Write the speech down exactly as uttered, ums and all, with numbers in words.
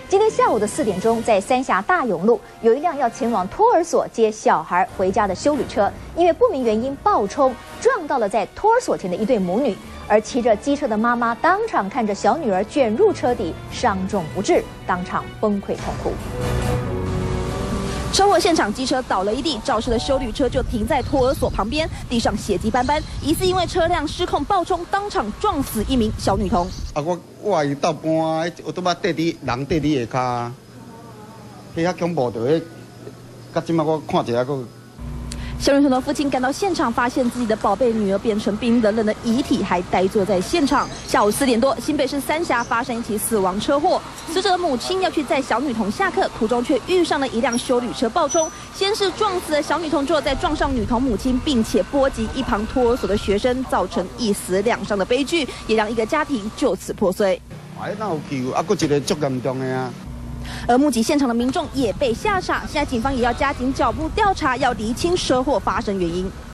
今天下午的四点钟，在三峡大勇路有一辆要前往托儿所接小孩回家的休旅车，因为不明原因爆冲，撞到了在托儿所前的一对母女。而骑着机车的妈妈当场看着小女儿卷入车底，伤重不治，当场崩溃痛哭。 车祸现场，机车倒了一地，肇事的休旅车就停在托儿所旁边，地上血迹斑斑，疑似因为车辆失控爆冲，当场撞死一名小女童。 啊，我我伊到半，我都把跌伫人跌伫下骹，迄遐恐怖着迄，到即摆我看一下个。 小女童的父亲赶到现场，发现自己的宝贝女儿变成冰冷冷的遗体，还呆坐在现场。下午四点多，新北市三峡发生一起死亡车祸，死者的母亲要去载小女童下课，途中却遇上了一辆休旅车爆冲，先是撞死了小女童，之后再撞上女童母亲，并且波及一旁托儿所的学生，造成一死两伤的悲剧，也让一个家庭就此破碎。 哎，哪有救？啊，佫一个足严重的啊！ 而目击现场的民众也被吓傻，现在警方也要加紧脚步调查，要厘清车祸发生原因。